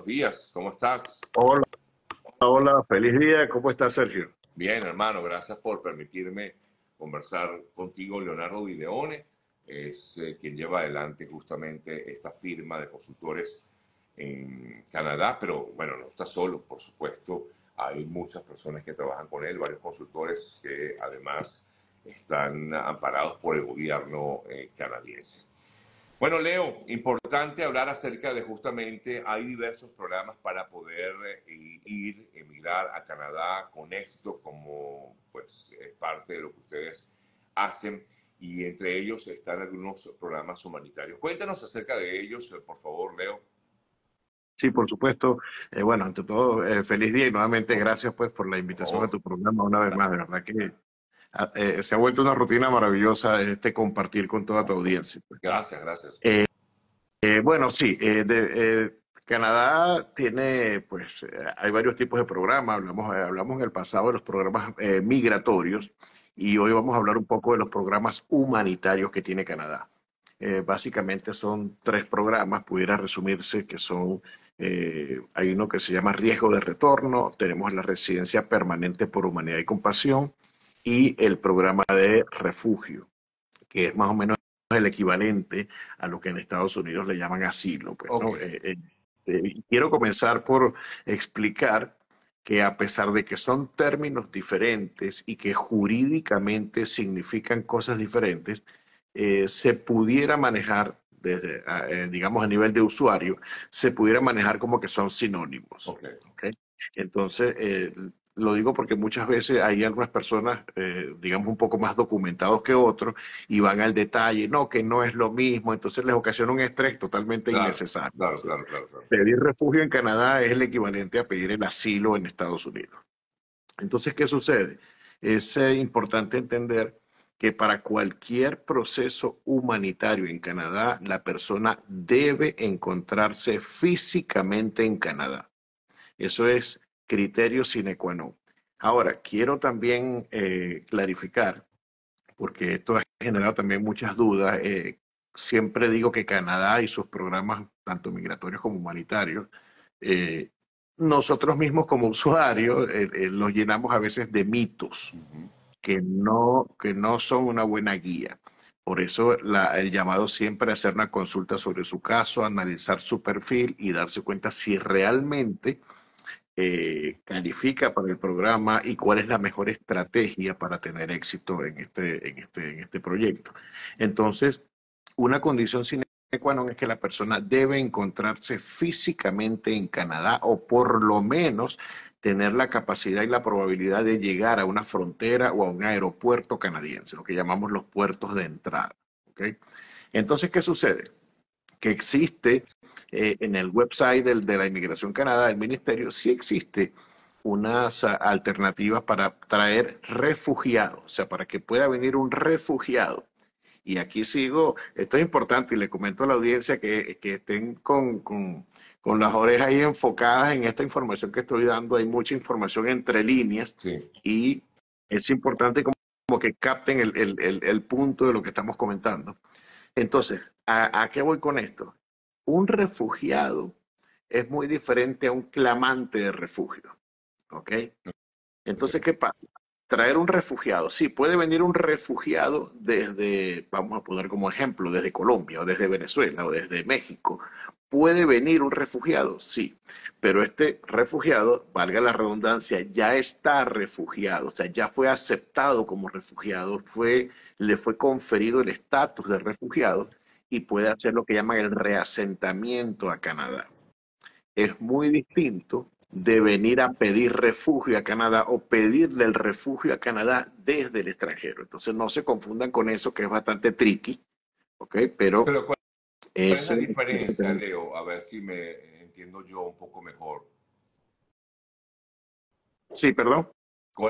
buenos días, ¿cómo estás? Hola, hola, feliz día. ¿Cómo estás, Sergio? Bien, hermano, gracias por permitirme conversar contigo. Leonardo Videone es quien lleva adelante justamente esta firma de consultores en Canadá, pero bueno, no está solo, por supuesto. Hay muchas personas que trabajan con él, varios consultores que además están amparados por el gobierno canadiense. Bueno, Leo, importante hablar acerca de justamente, hay diversos programas para poder emigrar a Canadá con éxito, como pues es parte de lo que ustedes hacen, y entre ellos están algunos programas humanitarios. Cuéntanos acerca de ellos, por favor, Leo. Sí, por supuesto. Bueno, ante todo, feliz día y nuevamente gracias pues por la Por invitación a favor. tu programa una vez más. De verdad que se ha vuelto una rutina maravillosa compartir con toda tu audiencia, pues. Gracias, gracias. Bueno, sí, Canadá tiene, pues, hay varios tipos de programas. Hablamos en el pasado de los programas migratorios y hoy vamos a hablar un poco de los programas humanitarios que tiene Canadá. Básicamente son tres programas, pudiera resumirse que son, hay uno que se llama Riesgo de Retorno, tenemos la Residencia Permanente por Humanidad y Compasión y el programa de refugio, que es más o menos el equivalente a lo que en Estados Unidos le llaman asilo, pues, Ok, ¿no? Quiero comenzar por explicar que a pesar de que son términos diferentes y que jurídicamente significan cosas diferentes, se pudiera manejar desde, digamos, a nivel de usuario, se pudiera manejar como que son sinónimos. ok. ¿Ok? Entonces, lo digo porque muchas veces hay algunas personas, digamos, un poco más documentados que otros y van al detalle, no, que no es lo mismo, entonces les ocasiona un estrés totalmente Claro, innecesario. claro, claro, claro, claro. Pedir refugio en Canadá es el equivalente a pedir el asilo en Estados Unidos. Entonces, ¿qué sucede? Es importante entender que para cualquier proceso humanitario en Canadá, la persona debe encontrarse físicamente en Canadá. Eso es criterio sine qua non. Ahora, quiero también clarificar, porque esto ha generado también muchas dudas. Siempre digo que Canadá y sus programas, tanto migratorios como humanitarios, eh, nosotros mismos como usuarios los llenamos a veces de mitos Ujú. que no son una buena guía. Por eso el llamado siempre a hacer una consulta sobre su caso, analizar su perfil y darse cuenta si realmente califica para el programa y cuál es la mejor estrategia para tener éxito en este proyecto. Entonces, una condición sine qua non es que la persona debe encontrarse físicamente en Canadá o por lo menos tener la capacidad y la probabilidad de llegar a una frontera o a un aeropuerto canadiense, lo que llamamos los puertos de entrada. ¿Okay? Entonces, ¿qué sucede? Que existe en el website de la Inmigración Canadá, del Ministerio, sí existe unas alternativas para traer refugiados, o sea, para que pueda venir un refugiado. Y aquí sigo, esto es importante y le comento a la audiencia que estén con las orejas ahí enfocadas en esta información que estoy dando. Hay mucha información entre líneas Sí, y es importante como que capten el punto de lo que estamos comentando. Entonces, ¿a qué voy con esto? Un refugiado es muy diferente a un clamante de refugio, ¿ok? Entonces, ok. ¿qué pasa? Traer un refugiado, sí, puede venir un refugiado desde, vamos a poner como ejemplo, desde Colombia o desde Venezuela o desde México. ¿Puede venir un refugiado? Sí, pero este refugiado, valga la redundancia, ya está refugiado, o sea, ya fue aceptado como refugiado, le fue conferido el estatus de refugiado y puede hacer lo que llaman el reasentamiento a Canadá. Es muy distinto de venir a pedir refugio a Canadá o pedirle el refugio a Canadá desde el extranjero. Entonces no se confundan con eso, que es bastante tricky, ¿ok? Pero Pero ¿cuál es la eso es lo que diferencia, tenemos. Leo? A ver si me entiendo yo un poco mejor. Sí, perdón.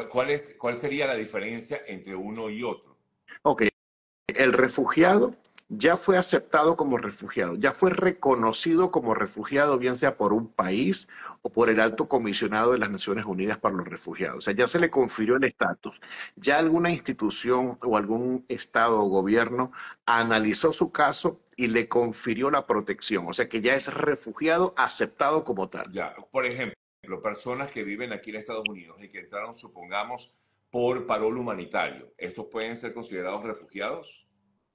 Cuál sería la diferencia entre uno y otro? Ok, el refugiado ya fue aceptado como refugiado, ya fue reconocido como refugiado, bien sea por un país o por el Alto Comisionado de las Naciones Unidas para los Refugiados. O sea, ya se le confirió el estatus. Ya alguna institución o algún estado o gobierno analizó su caso y le confirió la protección. O sea, que ya es refugiado aceptado como tal. Ya, por ejemplo, personas que viven aquí en Estados Unidos y que entraron, supongamos, por parol humanitario, ¿estos pueden ser considerados refugiados?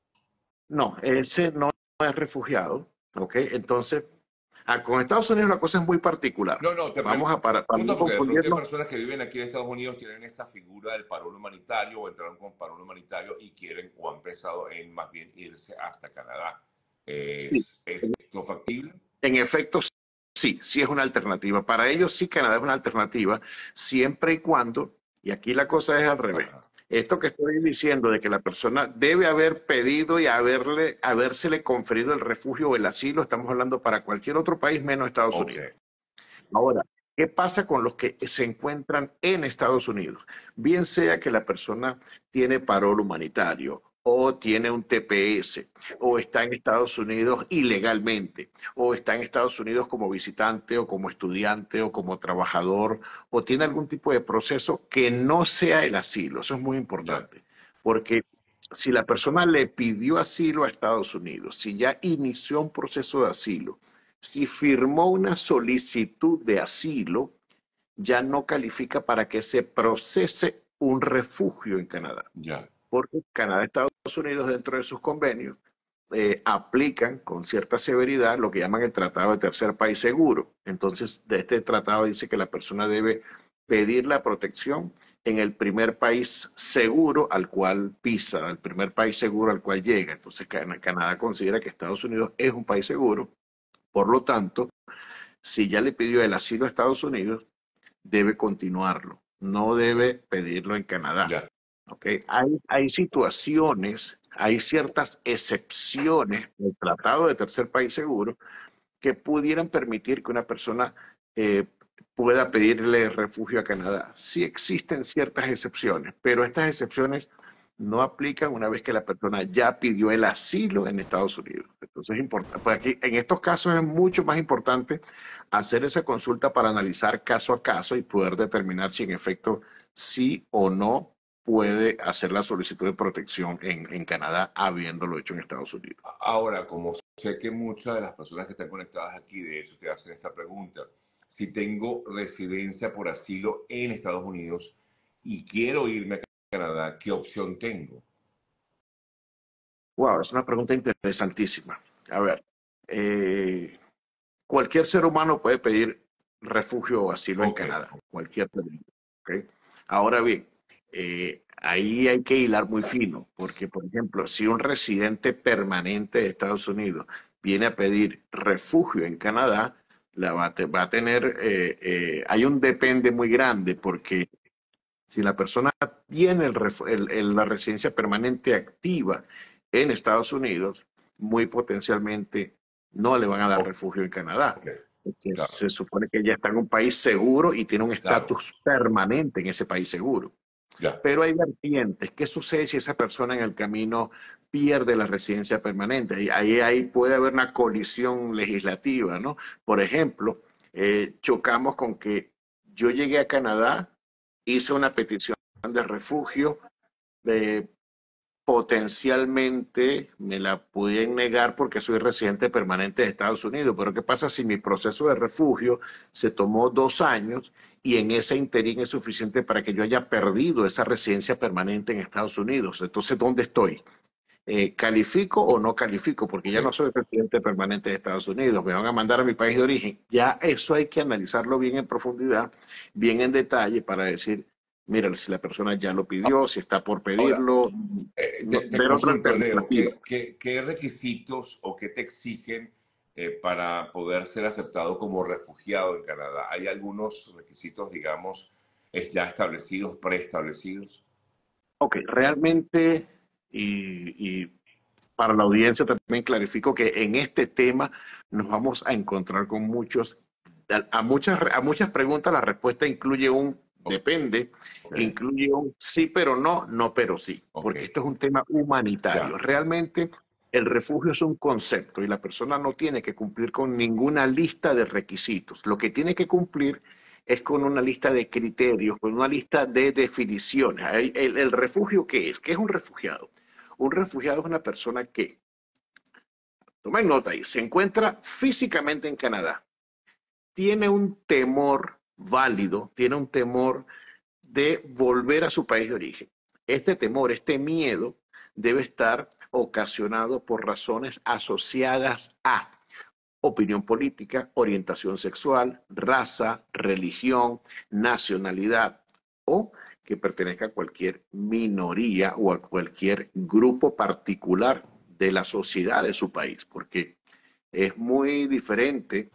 No, ese no es refugiado. ¿Ok? Entonces, con Estados Unidos la cosa es muy particular. No, no, te Vamos a para pregunto no porque de pronto hay confundirnos. personas que viven aquí en Estados Unidos tienen esa figura del parol humanitario o entraron con parol humanitario y quieren o han pensado en más bien irse hasta Canadá. Sí, ¿Es esto factible? en efecto, sí, sí es una alternativa. Para ellos sí Canadá es una alternativa, siempre y cuando, y aquí la cosa es al revés. Ajá. Esto que estoy diciendo de que la persona debe haber pedido y habérsele conferido el refugio o el asilo, estamos hablando para cualquier otro país menos Estados Ok, Unidos. Ahora, ¿qué pasa con los que se encuentran en Estados Unidos? Bien sea que la persona tiene parol humanitario o tiene un TPS o está en Estados Unidos ilegalmente o está en Estados Unidos como visitante o como estudiante o como trabajador o tiene algún tipo de proceso que no sea el asilo. Eso es muy ya, importante porque si la persona le pidió asilo a Estados Unidos, si ya inició un proceso de asilo, si firmó una solicitud de asilo, ya no califica para que se procese un refugio en Canadá, ya, porque Canadá y Estados Unidos dentro de sus convenios aplican con cierta severidad lo que llaman el Tratado de Tercer País Seguro. Entonces, de este tratado dice que la persona debe pedir la protección en el primer país seguro al cual pisa, al primer país seguro al cual llega. Entonces, Canadá considera que Estados Unidos es un país seguro, por lo tanto, si ya le pidió el asilo a Estados Unidos, debe continuarlo, no debe pedirlo en Canadá. ya, ¿Okay? Hay situaciones, hay ciertas excepciones del Tratado de Tercer País Seguro que pudieran permitir que una persona eh, pueda pedirle refugio a Canadá. Sí existen ciertas excepciones, pero estas excepciones no aplican una vez que la persona ya pidió el asilo en Estados Unidos. Entonces es importante, pues aquí en estos casos es mucho más importante hacer esa consulta para analizar caso a caso y poder determinar si en efecto sí o no puede hacer la solicitud de protección en Canadá habiéndolo hecho en Estados Unidos. Ahora, como sé que muchas de las personas que están conectadas aquí, de hecho, te hacen esta pregunta, si tengo residencia por asilo en Estados Unidos y quiero irme a Canadá, ¿qué opción tengo? Wow, es una pregunta interesantísima. A ver, cualquier ser humano puede pedir refugio o asilo en Ok, Canadá, cualquier persona. ¿Okay? Ahora bien, ahí hay que hilar muy fino, porque, por ejemplo, si un residente permanente de Estados Unidos viene a pedir refugio en Canadá, va a tener, hay un depende muy grande, porque si la persona tiene la residencia permanente activa en Estados Unidos, muy potencialmente no le van a dar ok, refugio en Canadá. Porque claro, se supone que ya está en un país seguro y tiene un claro, estatus permanente en ese país seguro. ya, Pero hay vertientes. ¿Qué sucede si esa persona en el camino pierde la residencia permanente? Ahí puede haber una colisión legislativa, ¿no? Por ejemplo, chocamos con que yo llegué a Canadá, hice una petición de refugio, eh, potencialmente me la pueden negar porque soy residente permanente de Estados Unidos, pero ¿qué pasa si mi proceso de refugio se tomó 2 años y en ese interín es suficiente para que yo haya perdido esa residencia permanente en Estados Unidos? Entonces, ¿dónde estoy? ¿Califico o no califico? Porque ok. ya no soy residente permanente de Estados Unidos, me van a mandar a mi país de origen. Ya eso hay que analizarlo bien en profundidad, bien en detalle para decir, mira, si la persona ya lo pidió, si está por Ahora, pedirlo, te ver otra consulto, Leo, alternativa. ¿qué requisitos o qué te exigen para poder ser aceptado como refugiado en Canadá? ¿Hay algunos requisitos, digamos, ya establecidos, preestablecidos? Ok, realmente, y para la audiencia también clarifico que en este tema nos vamos a encontrar con a muchas preguntas la respuesta incluye un depende, Ok, incluye un sí pero no, no pero sí, ok, porque esto es un tema humanitario. ya, Realmente El refugio es un concepto y la persona no tiene que cumplir con ninguna lista de requisitos. Lo que tiene que cumplir es con una lista de criterios, con una lista de definiciones. El refugio, ¿qué es? ¿Qué es un refugiado? Un refugiado es una persona que, tomen nota ahí, se encuentra físicamente en Canadá, tiene un temor válido, tiene un temor de volver a su país de origen. Este temor, este miedo, debe estar ocasionado por razones asociadas a opinión política, orientación sexual, raza, religión, nacionalidad o que pertenezca a cualquier minoría o a cualquier grupo particular de la sociedad de su país, porque es muy diferente.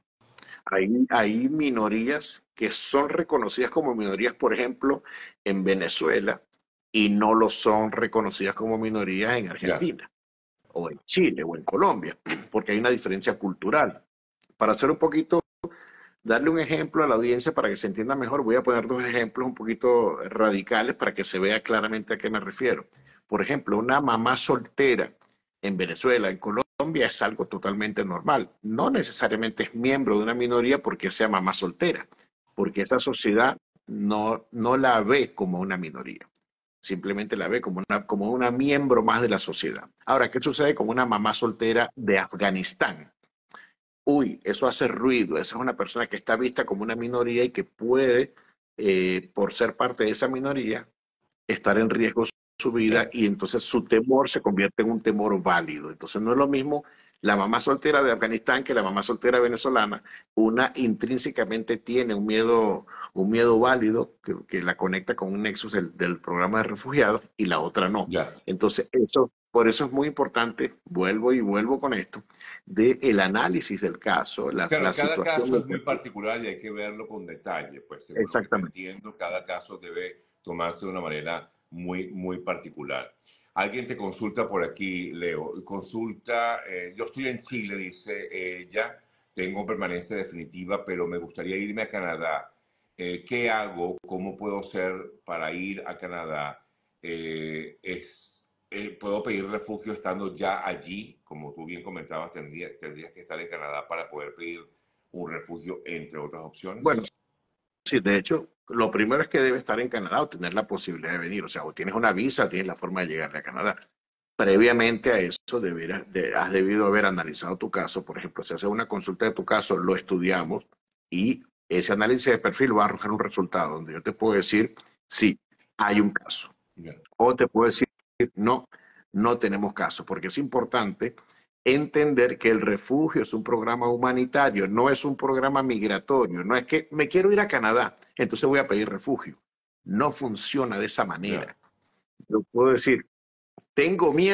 Hay minorías que son reconocidas como minorías, por ejemplo, en Venezuela, y no lo son reconocidas como minorías en Ya. Argentina, o en Chile, o en Colombia, porque hay una diferencia cultural. Para hacer un poquito, darle un ejemplo a la audiencia para que se entienda mejor, voy a poner dos ejemplos un poquito radicales para que se vea claramente a qué me refiero. Por ejemplo, una mamá soltera en Venezuela, en Colombia, es algo totalmente normal. No necesariamente es miembro de una minoría porque sea mamá soltera, porque esa sociedad no la ve como una minoría. Simplemente la ve como una miembro más de la sociedad. Ahora, ¿qué sucede con una mamá soltera de Afganistán? Uy, eso hace ruido, esa es una persona que está vista como una minoría y que puede, por ser parte de esa minoría, estar en riesgo su vida Ya. y entonces su temor se convierte en un temor válido. Entonces no es lo mismo la mamá soltera de Afganistán que la mamá soltera venezolana. Una intrínsecamente tiene un miedo válido que la conecta con un nexus del programa de refugiados y la otra no. Ya. Entonces por eso es muy importante, vuelvo y vuelvo con esto, de el análisis del caso, Claro, la cada situación caso del es muy perfil. particular y hay que verlo con detalle. Pues según lo que te Exactamente. entiendo, cada caso debe tomarse de una manera muy particular. Alguien te consulta por aquí, Leo. Consulta, yo estoy en Chile, dice ella, tengo permanencia definitiva, pero me gustaría irme a Canadá. ¿Qué hago? ¿Cómo puedo hacer para ir a Canadá? ¿Puedo pedir refugio estando ya allí? Como tú bien comentabas, tendrías que estar en Canadá para poder pedir un refugio, entre otras Bueno, opciones. sí, de hecho, lo primero es que debe estar en Canadá o tener la posibilidad de venir. O sea, o tienes una visa o tienes la forma de llegar a Canadá. Previamente a eso, has debido haber analizado tu caso. Por ejemplo, si haces una consulta de tu caso, lo estudiamos y ese análisis de perfil va a arrojar un resultado donde yo te puedo decir, sí, hay un caso. Ya. O te puedo decir, no, no tenemos caso, porque es importante entender que el refugio es un programa humanitario, no es un programa migratorio, no es que me quiero ir a Canadá, entonces voy a pedir refugio. No funciona de esa Ya. manera. Yo puedo decir, tengo miedo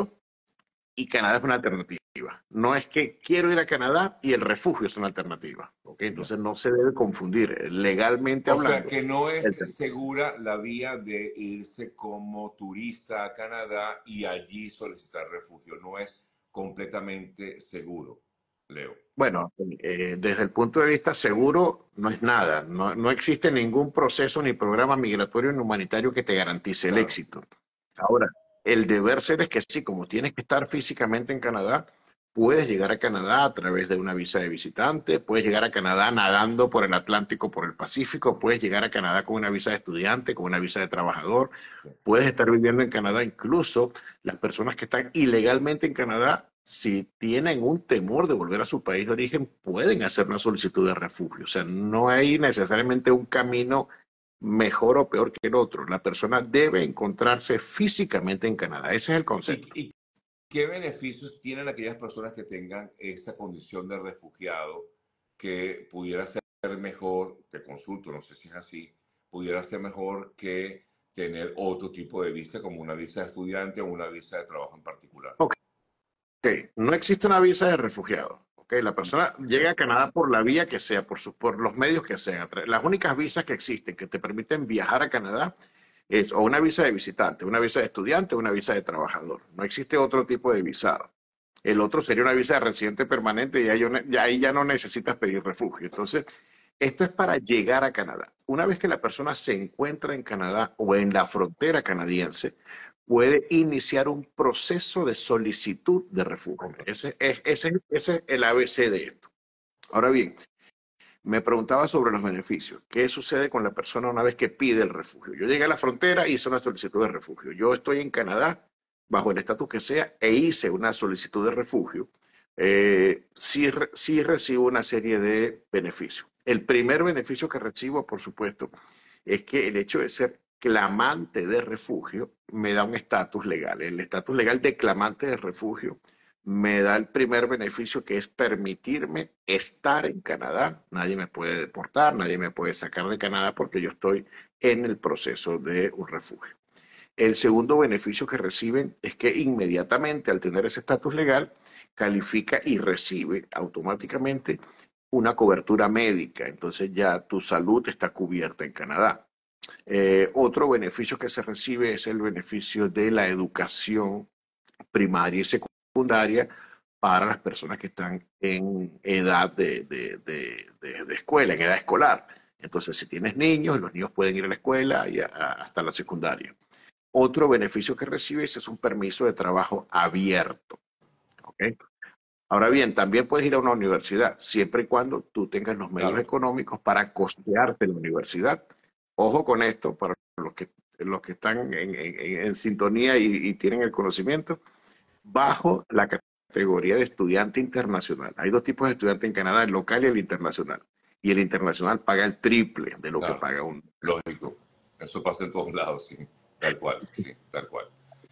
y Canadá es una alternativa. No es que quiero ir a Canadá y el refugio es una alternativa. ¿Okay? Ya. Entonces no se debe confundir. Legalmente O sea hablando, que no es el segura la vía de irse como turista a Canadá y allí solicitar refugio. No es completamente seguro, Leo. Bueno, desde el punto de vista seguro, no es nada. No existe ningún proceso ni programa migratorio ni humanitario que te garantice el Claro. éxito. Ahora, el deber ser es que sí, como tienes que estar físicamente en Canadá, puedes llegar a Canadá a través de una visa de visitante, puedes llegar a Canadá nadando por el Atlántico, por el Pacífico, puedes llegar a Canadá con una visa de estudiante, con una visa de trabajador, puedes estar viviendo en Canadá, incluso las personas que están ilegalmente en Canadá, si tienen un temor de volver a su país de origen, pueden hacer una solicitud de refugio. O sea, no hay necesariamente un camino mejor o peor que el otro. La persona debe encontrarse físicamente en Canadá. Ese es el concepto. ¿Y qué beneficios tienen aquellas personas que tengan esa condición de refugiado que pudiera ser mejor, te consulto, no sé si es así, pudiera ser mejor que tener otro tipo de visa como una visa de estudiante o una visa de trabajo en particular? Ok, no existe una visa de refugiado. Okay, la persona llega Ya. a Canadá por la vía que sea, por los medios que sean. Las únicas visas que existen que te permiten viajar a Canadá es o una visa de visitante, una visa de estudiante o una visa de trabajador. No existe otro tipo de visado. El otro sería una visa de residente permanente y ahí ya no necesitas pedir refugio. Entonces, esto es para llegar a Canadá. Una vez que la persona se encuentra en Canadá o en la frontera canadiense, puede iniciar un proceso de solicitud de refugio. Ese es el ABC de esto. Ahora bien, me preguntaba sobre los beneficios. ¿Qué sucede con la persona una vez que pide el refugio? Yo llegué a la frontera y hice una solicitud de refugio. Yo estoy en Canadá, bajo el estatus que sea, e hice una solicitud de refugio. Sí recibo una serie de beneficios. El primer beneficio que recibo, por supuesto, es que el hecho de ser clamante de refugio me da un estatus legal. El estatus legal de clamante de refugio me da el primer beneficio, que es permitirme estar en Canadá. Nadie me puede deportar, nadie me puede sacar de Canadá porque yo estoy en el proceso de un refugio. El segundo beneficio que reciben es que inmediatamente al tener ese estatus legal califica y recibe automáticamente una cobertura médica. Entonces ya tu salud está cubierta en Canadá. Otro beneficio que se recibe es el beneficio de la educación primaria y secundaria para las personas que están en edad de escuela, en edad escolar. Entonces, si tienes niños, los niños pueden ir a la escuela y hasta la secundaria. Otro beneficio que recibes es un permiso de trabajo abierto. ¿Okay? Ahora bien, también puedes ir a una universidad, siempre y cuando tú tengas los medios Claro. económicos para costearte la universidad. Ojo con esto, para los que están en sintonía y tienen el conocimiento, bajo la categoría de estudiante internacional. Hay dos tipos de estudiante en Canadá, el local y el internacional. Y el internacional paga el triple de lo que Claro, paga un... lógico. Eso pasa en todos lados, sí. Tal cual, sí, tal cual.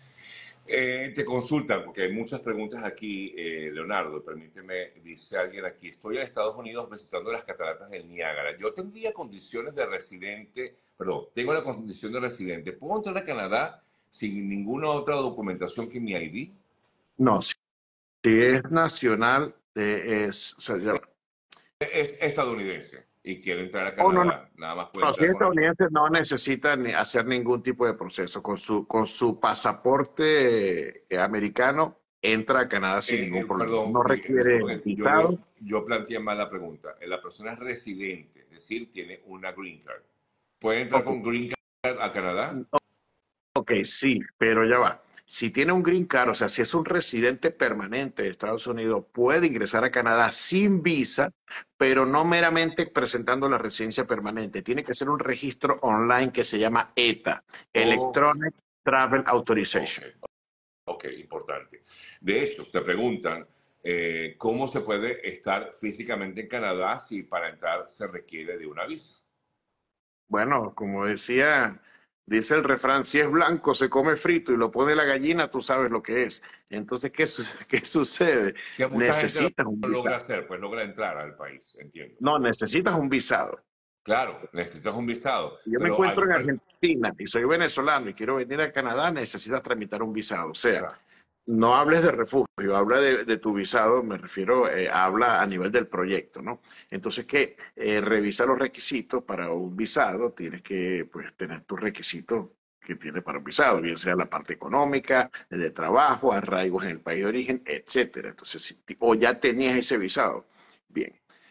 Te consultan, porque hay muchas preguntas aquí, Leonardo. Permíteme, dice alguien aquí, estoy en Estados Unidos visitando las cataratas del Niágara. Yo tendría condiciones de residente, perdón, tengo la condición de residente. ¿Puedo entrar a Canadá sin ninguna otra documentación que mi ID? No, si es nacional, o sea, Es estadounidense y quiere entrar a oh, no, no. Canadá. Nada más puede No, si es entrar con la... estadounidense no necesita ni hacer ningún tipo de proceso. Con su pasaporte americano entra a Canadá sin ningún problema. Perdón, No requiere disculpen, visado. yo planteé mal la pregunta. La persona es residente, es decir, tiene una green card. ¿Puede entrar Ok, con green card a Canadá? ok, sí, pero ya va. Si tiene un green card, o sea, si es un residente permanente de Estados Unidos, puede ingresar a Canadá sin visa, pero no meramente presentando la residencia permanente. Tiene que ser un registro online que se llama ETA, Ok, Electronic Travel ok, Authorization. ok, importante. De hecho, te preguntan cómo se puede estar físicamente en Canadá si para entrar se requiere de una visa. Bueno, como dice el refrán, si es blanco se come frito y lo pone la gallina, tú sabes lo que es. Entonces, ¿qué sucede? Que mucha gente Necesitas un no logra visado. hacer, pues logra entrar al país, entiendo. No, necesitas un visado. Claro, necesitas un visado, Si yo me pero encuentro hay... en Argentina y soy venezolano y quiero venir a Canadá, necesitas tramitar un visado. O sea, Claro. no hables de refugio, habla de tu visado, me refiero, habla a nivel del proyecto, ¿no? Entonces, que revisa los requisitos para un visado, tienes que pues, tener tus requisitos que tiene para un visado, bien sea la parte económica, de trabajo, arraigos en el país de origen, etcétera. Entonces, o ya tenías ese visado, bien.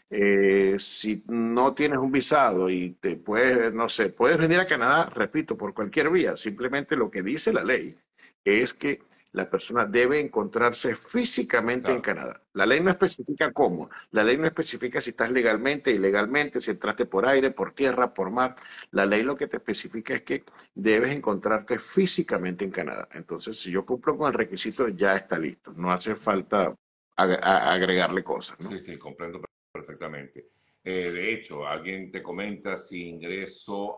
Si no tienes un visado y te puedes, no sé, puedes venir a Canadá, repito, por cualquier vía. Simplemente lo que dice la ley es que la persona debe encontrarse físicamente en Claro. Canadá. La ley no especifica cómo, la ley no especifica si estás legalmente, ilegalmente, si entraste por aire, por tierra, por mar. La ley lo que te especifica es que debes encontrarte físicamente en Canadá. Entonces, si yo cumplo con el requisito, ya está listo. No hace falta agregarle cosas, ¿no? Sí, sí, comprendo perfectamente. De hecho, alguien te comenta si ingreso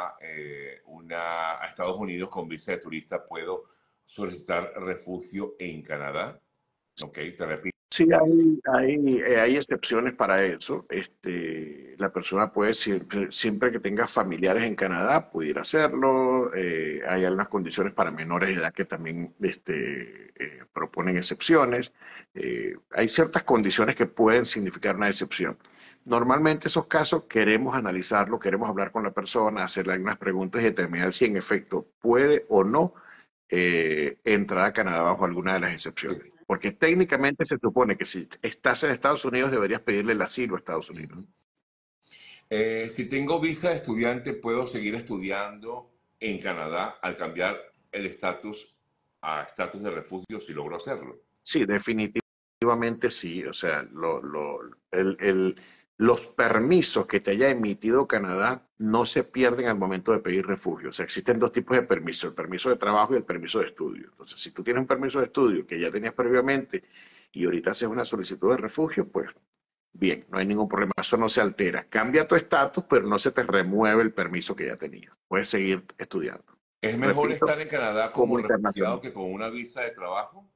a Estados Unidos con visa de turista, ¿puedo solicitar refugio en Canadá? Ok, te repito. Sí, hay excepciones para eso. La persona puede, siempre que tenga familiares en Canadá, pudiera hacerlo. Hay algunas condiciones para menores de edad que también proponen excepciones. Hay ciertas condiciones que pueden significar una excepción. Normalmente esos casos queremos analizarlo, queremos hablar con la persona, hacerle algunas preguntas y determinar si en efecto puede o no entrar a Canadá bajo alguna de las excepciones. Sí. Porque técnicamente se supone que si estás en Estados Unidos deberías pedirle el asilo a Estados Unidos. Ujú. Si tengo visa de estudiante, ¿puedo seguir estudiando en Canadá al cambiar el estatus a estatus de refugio si logro hacerlo. Sí, definitivamente sí. O sea, los permisos que te haya emitido Canadá no se pierden al momento de pedir refugio. O sea, existen dos tipos de permisos, el permiso de trabajo y el permiso de estudio. Entonces, si tú tienes un permiso de estudio que ya tenías previamente y ahorita haces una solicitud de refugio, pues bien, no hay ningún problema, eso no se altera. Cambia tu estatus, pero no se te remueve el permiso que ya tenías. Puedes seguir estudiando. ¿Es mejor Repito, estar en Canadá como como refugiado internacional. que con una visa de trabajo?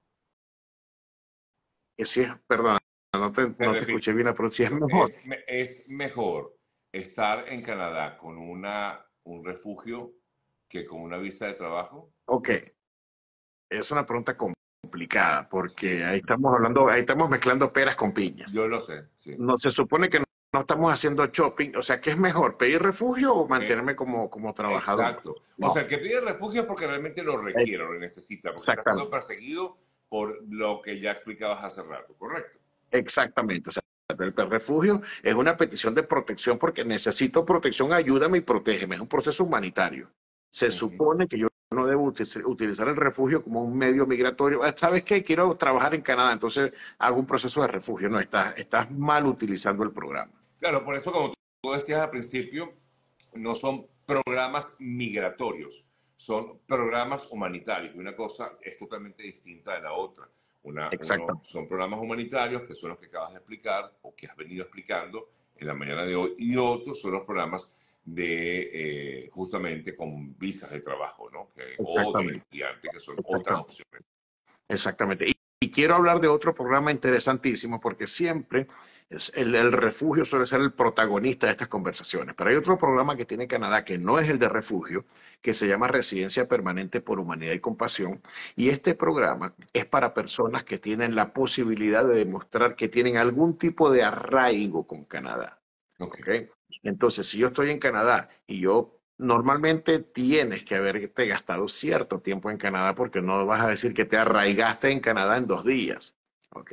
Que si es, perdón, Te no te repito, escuché bien, pero si es mejor. es mejor estar en Canadá con un refugio que con una visa de trabajo? Ok, es una pregunta complicada porque Sí, ahí estamos hablando, ahí estamos mezclando peras con piñas. yo lo sé, sí. No se supone que no estamos haciendo shopping, o sea, ¿qué es mejor, pedir refugio o Eh, mantenerme como trabajador? exacto. O No, sea, el que pide refugio es porque realmente lo requiere, lo necesita, porque está siendo exactamente, perseguido por lo que ya explicabas hace rato, ¿correcto? exactamente. O sea, el refugio es una petición de protección porque necesito protección, ayúdame y protégeme. Es un proceso humanitario. Se Ujú. supone que yo no debo utilizar el refugio como un medio migratorio. Ah, ¿sabes qué? Quiero trabajar en Canadá, entonces hago un proceso de refugio. No, estás mal utilizando el programa. Claro, por eso como tú decías al principio, no son programas migratorios, son programas humanitarios. Y una cosa es totalmente distinta de la otra. Exactamente, Son programas humanitarios, que son los que acabas de explicar o que has venido explicando en la mañana de hoy, y otros son los programas de justamente con visas de trabajo, ¿no? O de exactamente, estudiante, que son otras exactamente. opciones. Exactamente. Y quiero hablar de otro programa interesantísimo porque siempre el refugio suele ser el protagonista de estas conversaciones. Pero hay otro programa que tiene Canadá que no es el de refugio, que se llama Residencia Permanente por Humanidad y Compasión. Y este programa es para personas que tienen la posibilidad de demostrar que tienen algún tipo de arraigo con Canadá. Ok. ¿Ok? Entonces, si yo estoy en Canadá y yo normalmente tienes que haberte gastado cierto tiempo en Canadá porque no vas a decir que te arraigaste en Canadá en 2 días. ¿Ok?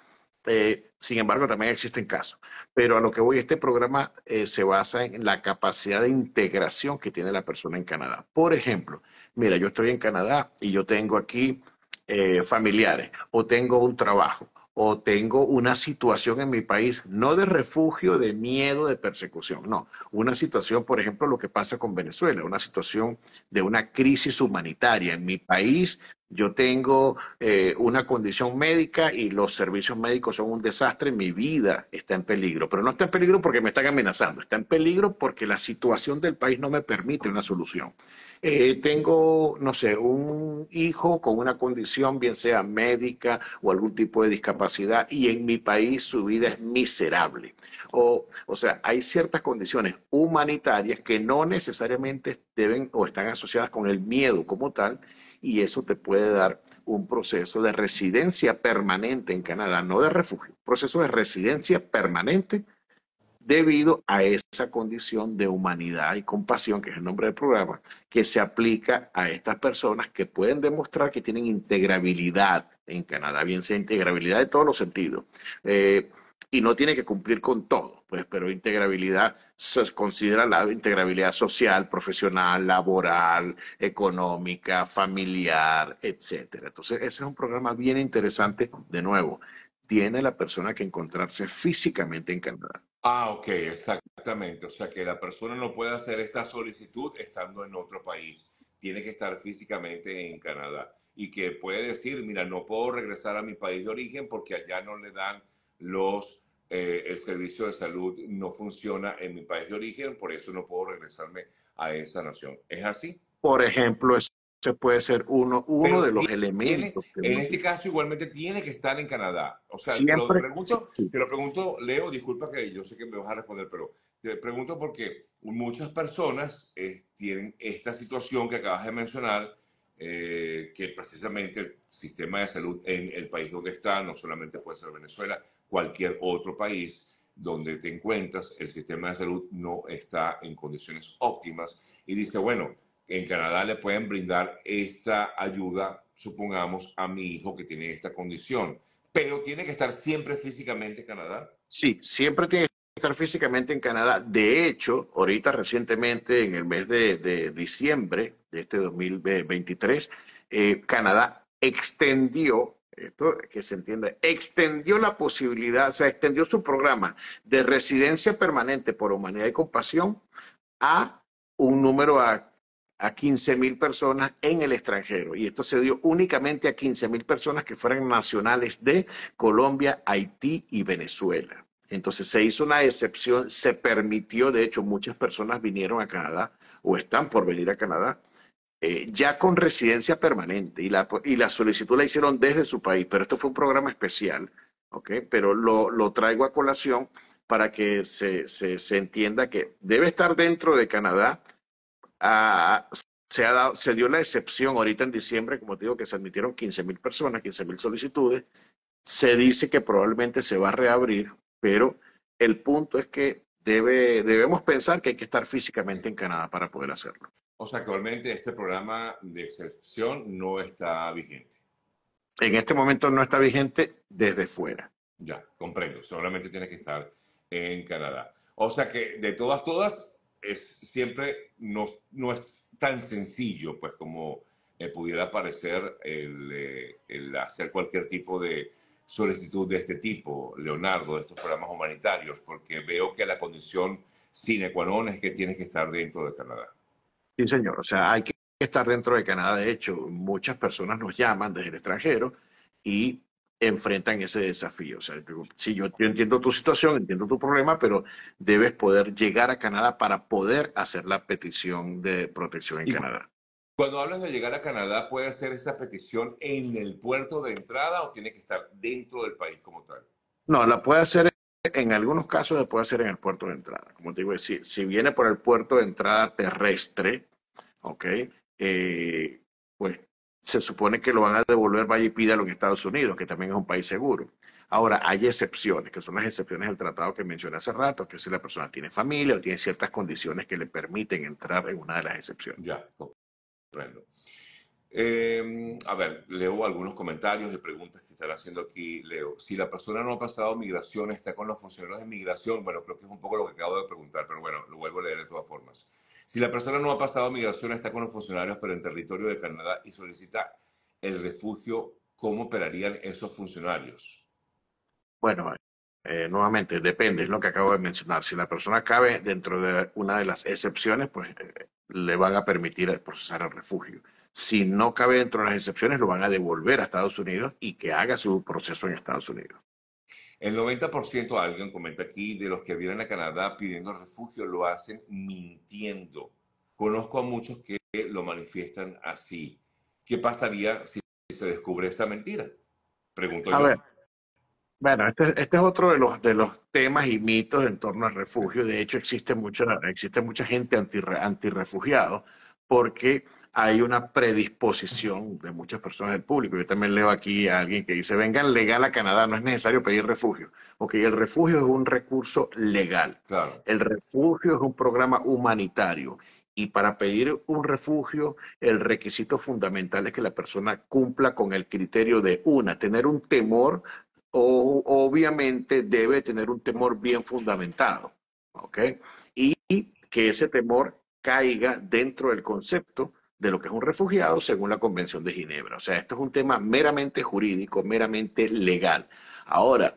Sin embargo, también existen casos. Pero a lo que voy, este programa se basa en la capacidad de integración que tiene la persona en Canadá. Por ejemplo, mira, yo estoy en Canadá y yo tengo aquí familiares o tengo un trabajo o tengo una situación en mi país, no de refugio, de miedo, de persecución, no, una situación, por ejemplo, lo que pasa con Venezuela, una situación de una crisis humanitaria. En mi país yo tengo una condición médica y los servicios médicos son un desastre, mi vida está en peligro, pero no está en peligro porque me están amenazando, está en peligro porque la situación del país no me permite una solución. Tengo, no sé, un hijo con una condición, bien sea médica o algún tipo de discapacidad, y en mi país su vida es miserable. O sea, hay ciertas condiciones humanitarias que no necesariamente deben o están asociadas con el miedo como tal, y eso te puede dar un proceso de residencia permanente en Canadá, no de refugio, proceso de residencia permanente debido a esa condición de humanidad y compasión, que es el nombre del programa, que se aplica a estas personas que pueden demostrar que tienen integrabilidad en Canadá, bien sea integrabilidad de todos los sentidos. Y no tiene que cumplir con todo, pues, pero integrabilidad se considera la integrabilidad social, profesional, laboral, económica, familiar, etcétera. Entonces, ese es un programa bien interesante. De nuevo, tiene la persona que encontrarse físicamente en Canadá. Ah, ok, exactamente. O sea que la persona no puede hacer esta solicitud estando en otro país. Tiene que estar físicamente en Canadá. Y que puede decir, mira, no puedo regresar a mi país de origen porque allá no le dan el servicio de salud no funciona en mi país de origen, por eso no puedo regresarme a esa nación. ¿Es así? Por ejemplo, ese puede ser uno Pero de los tiene, elementos que en uno este tiene. caso igualmente tiene que estar en Canadá. O sea, Siempre, sí, te lo pregunto, Leo, disculpa que yo sé que me vas a responder, pero te pregunto porque muchas personas tienen esta situación que acabas de mencionar, que precisamente el sistema de salud en el país donde está, no solamente puede ser Venezuela, cualquier otro país donde te encuentras, el sistema de salud no está en condiciones óptimas y dice, bueno, en Canadá le pueden brindar esta ayuda, supongamos, a mi hijo que tiene esta condición, pero tiene que estar siempre físicamente en Canadá. sí, siempre tiene que estar físicamente en Canadá. De hecho, ahorita recientemente, en el mes de diciembre de este 2023, Canadá extendió, esto que se entienda, extendió la posibilidad, o sea, extendió su programa de residencia permanente por humanidad y compasión a un número a 15.000 personas en el extranjero. Y esto se dio únicamente a 15.000 personas que fueran nacionales de Colombia, Haití y Venezuela. Entonces se hizo una excepción, se permitió, de hecho muchas personas vinieron a Canadá o están por venir a Canadá ya con residencia permanente y la solicitud la hicieron desde su país, pero esto fue un programa especial, ¿ok? Pero lo traigo a colación para que se entienda que debe estar dentro de Canadá. Ah, se dio la excepción ahorita en diciembre, como te digo, que se admitieron 15.000 personas, 15.000 solicitudes. Se dice que probablemente se va a reabrir, pero el punto es que debemos pensar que hay que estar físicamente en Canadá para poder hacerlo. O sea, actualmente este programa de excepción no está vigente. En este momento no está vigente desde fuera. Ya, comprendo. Solamente tienes que estar en Canadá. O sea que de todas, siempre no es tan sencillo, pues, como pudiera parecer el hacer cualquier tipo de solicitud de este tipo, Leonardo, de estos programas humanitarios, porque veo que la condición sine qua non es que tienes que estar dentro de Canadá. Sí, señor. O sea, hay que estar dentro de Canadá. De hecho, muchas personas nos llaman desde el extranjero y enfrentan ese desafío. O sea, sí, yo entiendo tu situación, entiendo tu problema, pero debes poder llegar a Canadá para poder hacer la petición de protección en Y Canadá. cuando hablas de llegar a Canadá, ¿puede hacer esa petición en el puerto de entrada o tiene que estar dentro del país como tal? No, la puede hacer, en algunos casos se puede hacer en el puerto de entrada. Como te digo, si viene por el puerto de entrada terrestre, ¿ok? Eh, pues se supone que lo van a devolver, vaya y pídalo en Estados Unidos, que también es un país seguro. Ahora, hay excepciones, que son las excepciones del tratado que mencioné hace rato, que si la persona tiene familia o tiene ciertas condiciones que le permiten entrar en una de las excepciones. Ya, comprendo. A ver, leo algunos comentarios y preguntas que están haciendo aquí, Leo. Si la persona no ha pasado migración, está con los funcionarios de migración, bueno, creo que es un poco lo que acabo de preguntar, pero bueno, lo vuelvo a leer de todas formas. Si la persona no ha pasado migración, está con los funcionarios, pero en territorio de Canadá y solicita el refugio, ¿cómo operarían esos funcionarios? Bueno, nuevamente, depende, es lo que acabo de mencionar. Si la persona cabe dentro de una de las excepciones, pues le van a permitir procesar el refugio. Si no cabe dentro de las excepciones, lo van a devolver a Estados Unidos y que haga su proceso en Estados Unidos. El 90%, alguien comenta aquí, de los que vienen a Canadá pidiendo refugio lo hacen mintiendo. Conozco a muchos que lo manifiestan así. ¿Qué pasaría si se descubre esa mentira? Pregunto A yo. ver, bueno, este es otro de los temas y mitos en torno al refugio. De hecho, existe mucha gente antirrefugiado porque hay una predisposición de muchas personas del público. Yo también leo aquí a alguien que dice, vengan legal a Canadá, no es necesario pedir refugio. Ok, el refugio es un recurso legal. Claro, El refugio es un programa humanitario. Y para pedir un refugio, el requisito fundamental es que la persona cumpla con el criterio de, tener un temor o obviamente debe tener un temor bien fundamentado, ¿ok? Y que ese temor caiga dentro del concepto de lo que es un refugiado según la Convención de Ginebra. O sea, esto es un tema meramente jurídico, meramente legal. Ahora,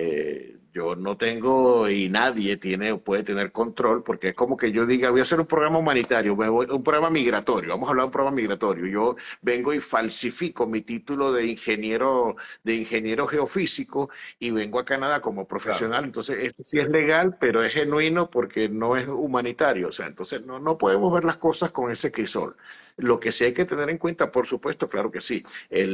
yo no tengo y nadie tiene o puede tener control porque es como que yo diga, voy a hacer un programa humanitario, un programa migratorio, vamos a hablar de un programa migratorio. Yo vengo y falsifico mi título de ingeniero geofísico y vengo a Canadá como claro. profesional. Entonces, esto sí es legal, pero es genuino porque no es humanitario. O sea, entonces no podemos ver las cosas con ese crisol. Lo que sí hay que tener en cuenta, por supuesto, claro que sí,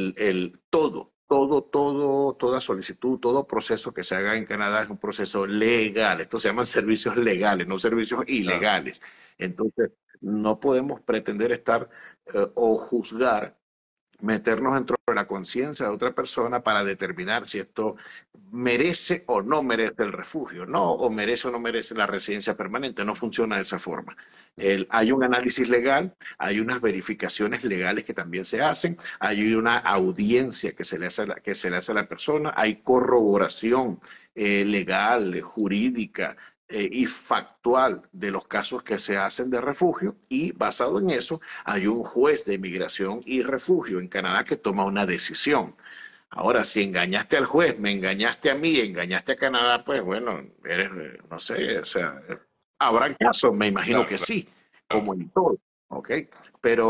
toda solicitud, todo proceso que se haga en Canadá es un proceso legal. Esto se llaman servicios legales, no servicios Claro. ilegales. Entonces, no podemos pretender estar o juzgar, meternos dentro de la conciencia de otra persona para determinar si esto merece o no merece el refugio, no, o merece o no merece la residencia permanente. No funciona de esa forma. Hay un análisis legal, hay unas verificaciones legales que también se hacen, hay una audiencia que se le hace a la persona, hay corroboración legal, jurídica, y factual de los casos que se hacen de refugio, y basado en eso hay un juez de inmigración y refugio en Canadá que toma una decisión. Ahora, si engañaste al juez, me engañaste a mí, engañaste a Canadá, pues bueno, eres, no sé, o sea, habrá casos, me imagino Claro, que claro, sí, claro. como en todo, ¿ok? Pero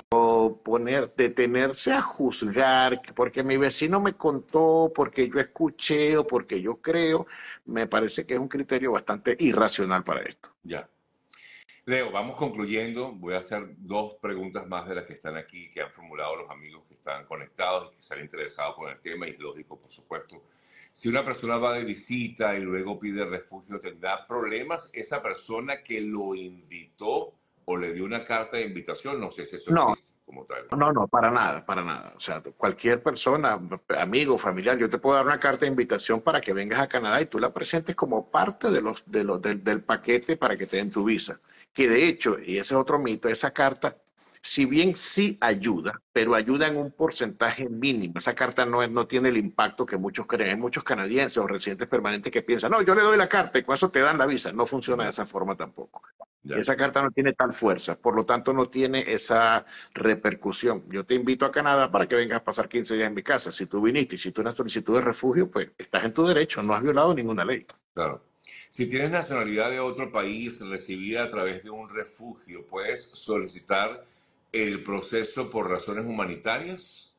detenerse a juzgar, porque mi vecino me contó, porque yo escuché o porque yo creo, me parece que es un criterio bastante irracional para esto. Ya. Leo, vamos concluyendo. Voy a hacer dos preguntas más de las que están aquí, que han formulado los amigos que están conectados y que se han interesado con el tema, y es lógico, por supuesto. Si una persona va de visita y luego pide refugio, ¿tendrá problemas esa persona que lo invitó o le dio una carta de invitación? No sé si eso No, existe como tal. no, no, para nada, para nada. O sea, cualquier persona, amigo, familiar, yo te puedo dar una carta de invitación para que vengas a Canadá y tú la presentes como parte del paquete para que te den tu visa. Que de hecho, y ese es otro mito, esa carta, si bien sí ayuda, pero ayuda en un porcentaje mínimo. Esa carta no tiene el impacto que muchos creen. Hay muchos canadienses o residentes permanentes que piensan, no, yo le doy la carta y con eso te dan la visa. No funciona de Ya, esa forma tampoco. ya, Esa carta no tiene tal fuerza, por lo tanto no tiene esa repercusión. Yo te invito a Canadá para que vengas a pasar 15 días en mi casa. Si tú viniste y si tú una solicitud de refugio, pues estás en tu derecho, no has violado ninguna ley. claro. Si tienes nacionalidad de otro país recibida a través de un refugio, ¿puedes solicitar el proceso por razones humanitarias?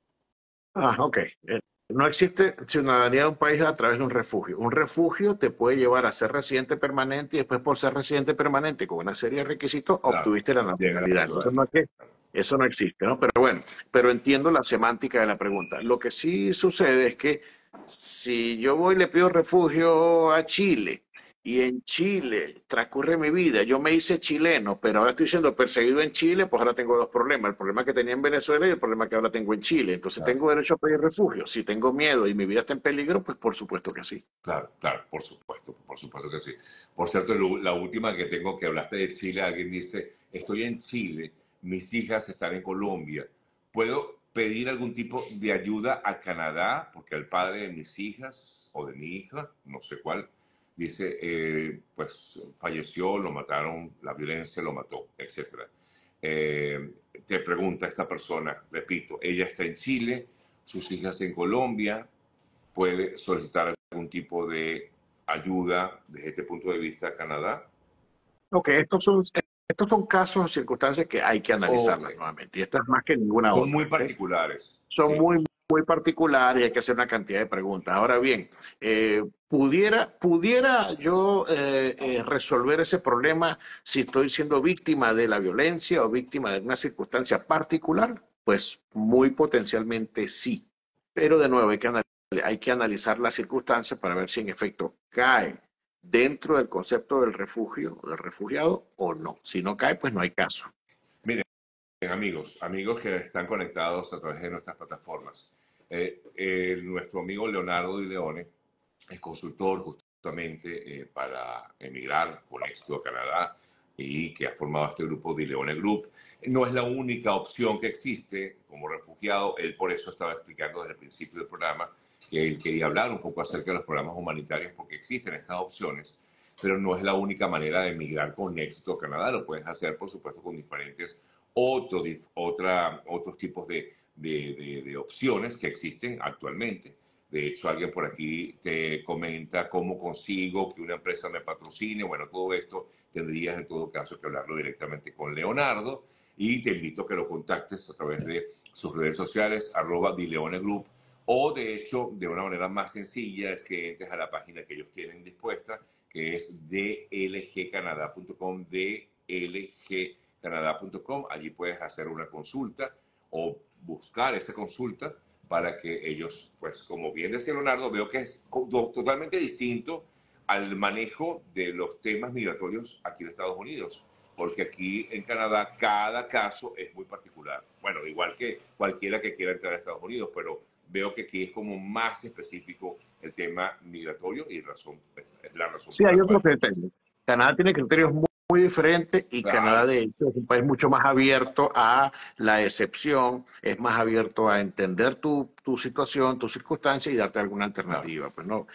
Ah, ok. No existe ciudadanía de un país a través de un refugio. Un refugio te puede llevar a ser residente permanente y después por ser residente permanente con una serie de requisitos Claro, obtuviste la llega a la nacionalidad. Entonces no ciudadanía. es que eso no existe, ¿no? Pero bueno, pero entiendo la semántica de la pregunta. Lo que sí sucede es que si yo voy y le pido refugio a Chile y en Chile transcurre mi vida, yo me hice chileno, pero ahora estoy siendo perseguido en Chile, pues ahora tengo dos problemas, el problema que tenía en Venezuela y el problema que ahora tengo en Chile. Entonces Claro, tengo derecho a pedir refugio. Si tengo miedo y mi vida está en peligro, pues por supuesto que sí. claro, claro, por supuesto que sí. Por cierto, la última que tengo, que hablaste de Chile, alguien dice, estoy en Chile, mis hijas están en Colombia, ¿puedo pedir algún tipo de ayuda a Canadá? Porque el padre de mis hijas o de mi hija, no sé cuál, dice, pues falleció, lo mataron, la violencia lo mató, etcétera. Eh, Te pregunta esta persona, repito, ella está en Chile, sus hijas en Colombia, puede solicitar algún tipo de ayuda desde este punto de vista a Canadá. Ok, estos son casos o circunstancias que hay que Ok, analizarlas nuevamente. Y esta es más que ninguna son otra. muy ¿Ok? particulares, Son sí. muy particulares y hay que hacer una cantidad de preguntas. Ahora bien, pudiera yo resolver ese problema si estoy siendo víctima de la violencia o víctima de una circunstancia particular, pues muy potencialmente sí. Pero de nuevo, hay que analizar las circunstancias para ver si en efecto cae dentro del concepto del refugio, del refugiado o no. Si no cae, pues no hay caso. Miren, amigos que están conectados a través de nuestras plataformas. Nuestro amigo Leonardo Di Leone es consultor justamente para emigrar con éxito a Canadá y que ha formado este grupo Di Leone Group. No es la única opción que existe como refugiado. Él por eso estaba explicando desde el principio del programa que él quería hablar un poco acerca de los programas humanitarios porque existen estas opciones, pero no es la única manera de emigrar con éxito a Canadá. Lo puedes hacer, por supuesto, con diferentes otros tipos de opciones que existen actualmente. De hecho, alguien por aquí te comenta cómo consigo que una empresa me patrocine. Bueno, todo esto tendrías en todo caso que hablarlo directamente con Leonardo y te invito a que lo contactes a través de sus redes sociales, @dileonegroup, o de hecho, de una manera más sencilla, es que entres a la página que ellos tienen dispuesta, que es dlgcanadá.com, dlgcanadá.com. Allí puedes hacer una consulta o buscar esa consulta para que ellos, pues como bien decía Leonardo, veo que es totalmente distinto al manejo de los temas migratorios aquí en Estados Unidos, porque aquí en Canadá cada caso es muy particular. Bueno, igual que cualquiera que quiera entrar a Estados Unidos, pero veo que aquí es como más específico el tema migratorio y es la razón Sí, por hay la otros cual. criterios. Canadá tiene criterios muy diferentes y Canadá, Claro, de hecho, es un país mucho más abierto a la excepción, es más abierto a entender tu situación, tu circunstancia y darte alguna claro. alternativa. Pues no.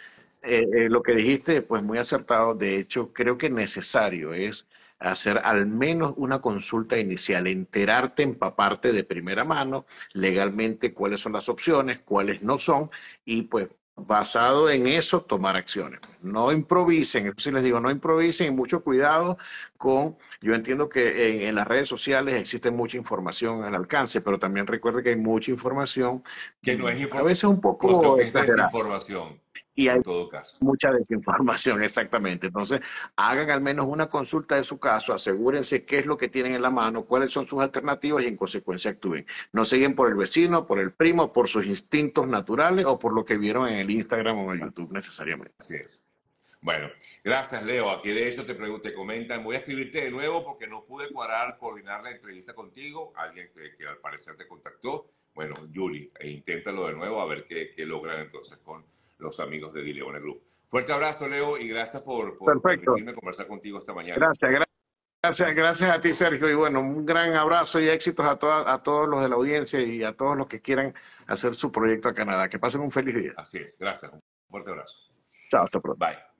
Lo que dijiste, pues muy acertado. De hecho, creo que necesario es hacer al menos una consulta inicial, enterarte, empaparte de primera mano legalmente cuáles son las opciones, cuáles no son, y pues basado en eso tomar acciones. No improvisen, eso sí les digo, no improvisen y mucho cuidado con, yo entiendo que en las redes sociales existe mucha información al alcance, pero también recuerde que hay mucha información Que no es a veces un información, poco que es exagerada. desinformación, Y hay en todo caso. mucha desinformación, exactamente. Entonces, hagan al menos una consulta de su caso, asegúrense qué es lo que tienen en la mano, cuáles son sus alternativas y en consecuencia actúen. No siguen por el vecino, por el primo, por sus instintos naturales o por lo que vieron en el Instagram o en el YouTube necesariamente. Así es. Bueno, gracias, Leo. Aquí de hecho te comentan, voy a escribirte de nuevo porque no pude coordinar la entrevista contigo. Alguien que al parecer te contactó. Bueno, Julie, inténtalo de nuevo a ver qué logran entonces con los amigos de Dileone Group. Fuerte abrazo, Leo, y gracias por Perfecto. permitirme conversar contigo esta mañana. Gracias, gracias, gracias a ti, Sergio. Y bueno, un gran abrazo y éxitos a todos los de la audiencia y a todos los que quieran hacer su proyecto a Canadá. Que pasen un feliz día. Así es, gracias. Un fuerte abrazo. Chao, hasta pronto. Bye.